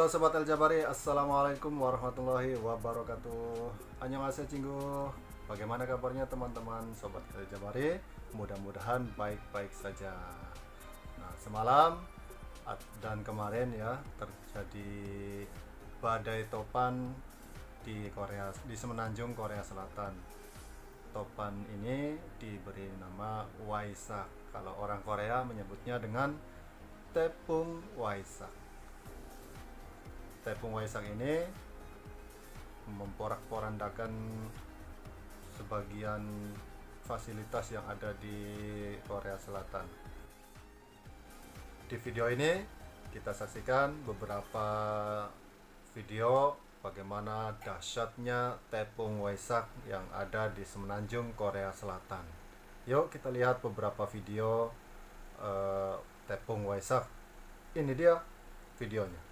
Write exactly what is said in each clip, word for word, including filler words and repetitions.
Halo Sobat El Jabari, Assalamualaikum warahmatullahi wabarakatuh. Annyeonghaseyo Cinggu. Bagaimana kabarnya teman-teman Sobat El Jabari? Mudah-mudahan baik-baik saja. Nah, semalam dan kemarin ya terjadi badai topan di Korea, di Semenanjung, Korea Selatan. Topan ini diberi nama Waisak. Kalau orang Korea menyebutnya dengan Tepung Waisak. Tepung Waisak ini memporak-porandakan sebagian fasilitas yang ada di Korea Selatan. Di video ini kita saksikan beberapa video bagaimana dahsyatnya Tepung Waisak yang ada di Semenanjung, Korea Selatan. Yuk kita lihat beberapa video uh, Tepung Waisak. Ini dia videonya.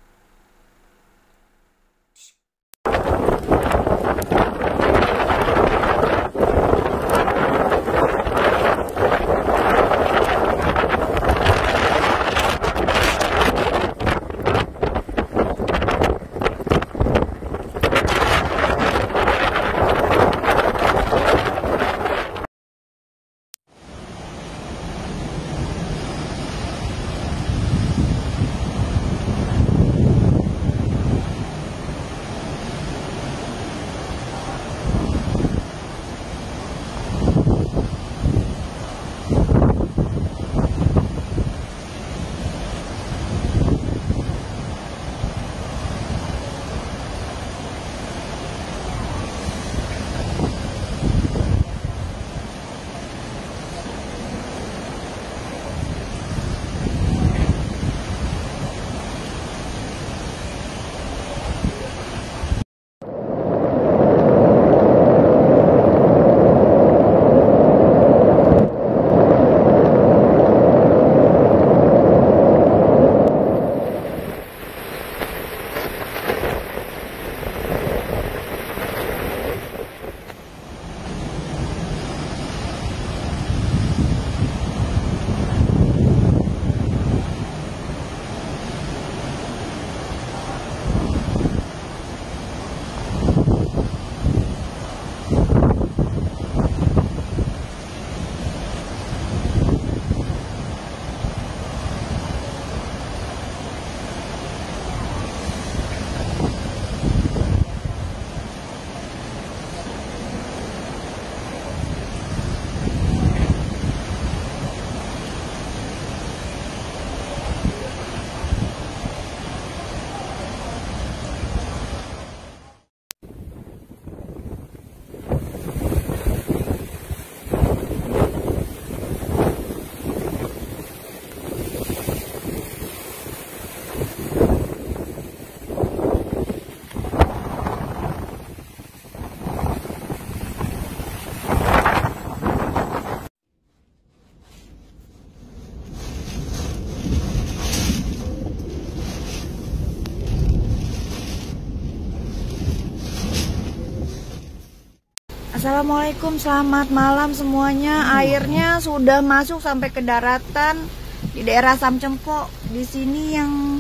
Assalamualaikum, selamat malam semuanya. Airnya sudah masuk sampai ke daratan di daerah Samcempok. Di sini yang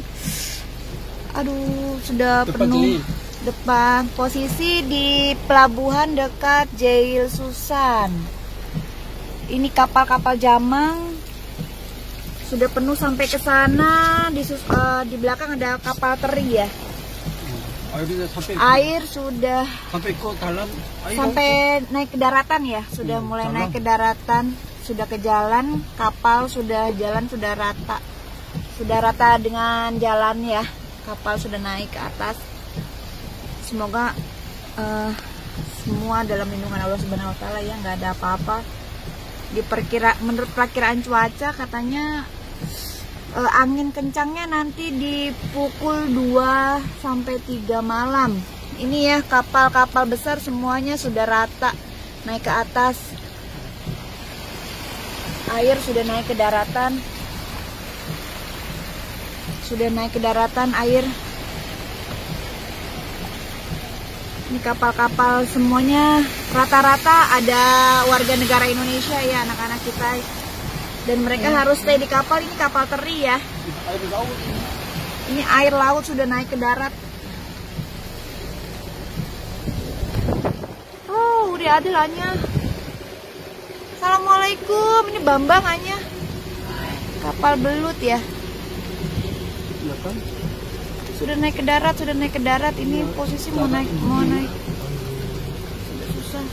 aduh sudah depan penuh. sini. Depan posisi di pelabuhan dekat Jail Susan. Ini kapal-kapal Jamang sudah penuh sampai ke sana. Di, uh, di belakang ada kapal teri ya. Sampai, air sudah sampai ke dalam air sampai naik ke daratan ya, sudah hmm, mulai dalam. naik ke daratan, sudah ke jalan, kapal sudah jalan sudah rata, sudah rata dengan jalan ya, kapal sudah naik ke atas. Semoga uh, semua dalam lindungan Allah Subhanahu Wa Taala ya, nggak ada apa-apa. Diperkira menurut perakiraan cuaca katanya Uh, angin kencangnya nanti di pukul dua sampai tiga malam. Ini ya kapal-kapal besar semuanya sudah rata naik ke atas. Air sudah naik ke daratan. Sudah naik ke daratan air. Ini kapal-kapal semuanya rata-rata ada warga negara Indonesia ya, anak-anak kita. Dan mereka hmm. harus stay di kapal. Ini kapal teri ya. Ini air laut sudah naik ke darat. Oh, udah ada lahnya. Assalamualaikum, ini Bambang hanya. Kapal belut ya. Iya kan? Sudah naik ke darat, sudah naik ke darat. Ini posisi mau naik, mau naik. Sudah susah.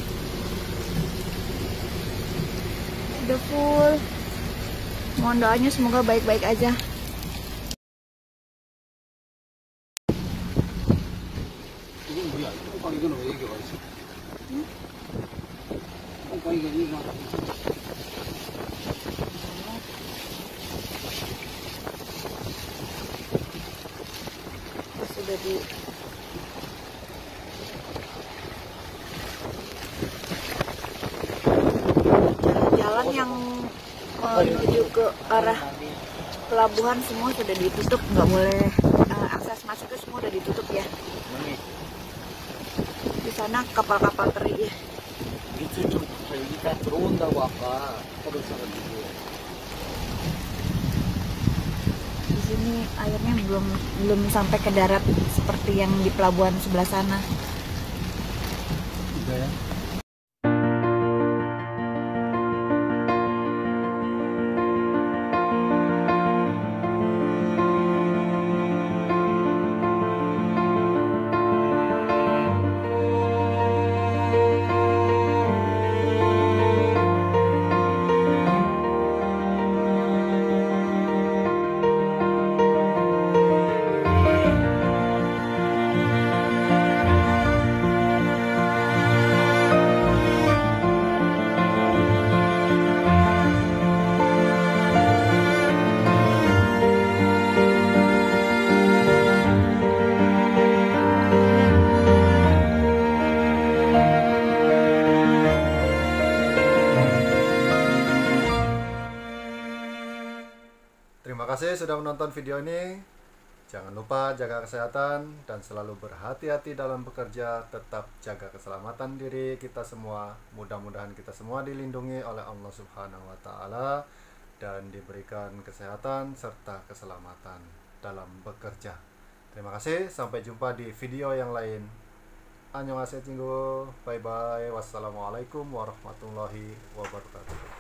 Sudah full. Mohon doanya semoga baik-baik aja. 이건 뭐야? 똥강 이거는 왜 얘기가 있어? 응? 똥강 이거 이거 Sudah di jalan yang menuju ke arah pelabuhan semua sudah ditutup, nggak boleh uh, akses masuknya semua udah ditutup ya. Di sana kapal-kapal teri ya. 밑을 좀 여기가 들어온다고 아까 걸었어가지고. Di sini airnya belum belum sampai ke darat seperti yang di pelabuhan sebelah sana. 이거야? Terima kasih sudah menonton video ini. Jangan lupa jaga kesehatan dan selalu berhati-hati dalam bekerja. Tetap jaga keselamatan diri kita semua. Mudah-mudahan kita semua dilindungi oleh Allah Subhanahu wa Ta'ala dan diberikan kesehatan serta keselamatan dalam bekerja. Terima kasih, sampai jumpa di video yang lain. Annyeonghaseyo, bye bye. Wassalamualaikum warahmatullahi wabarakatuh.